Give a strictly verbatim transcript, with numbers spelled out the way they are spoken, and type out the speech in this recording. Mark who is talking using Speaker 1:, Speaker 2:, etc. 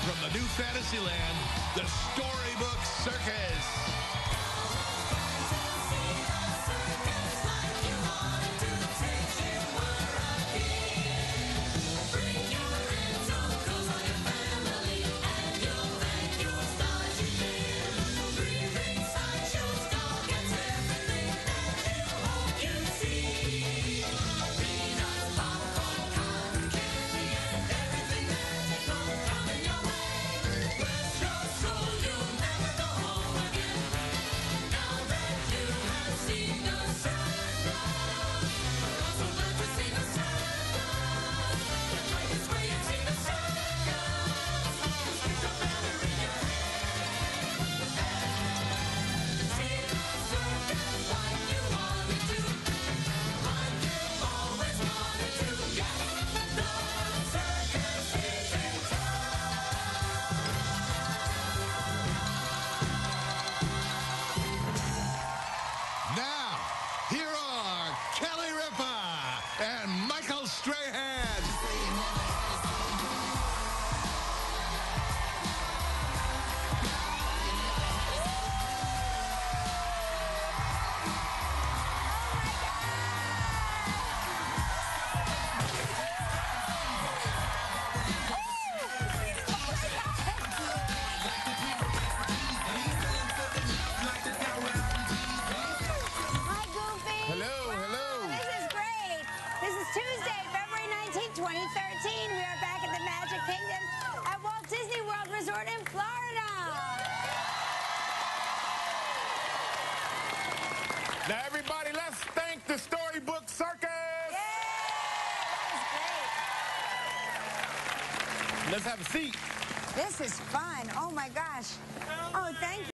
Speaker 1: from the new Fantasyland, the Storybook Circus. Now, here are Kelly Ripa and Michael Strahan. Hello, hello.
Speaker 2: This is great. This is Tuesday, February nineteenth, twenty thirteen. We are back at the Magic Kingdom at Walt Disney World Resort in Florida.
Speaker 3: Now, everybody, let's thank the Storybook Circus.
Speaker 2: Yay! That was great.
Speaker 3: Let's have a seat.
Speaker 2: This is fun. Oh, my gosh. Oh, thank you.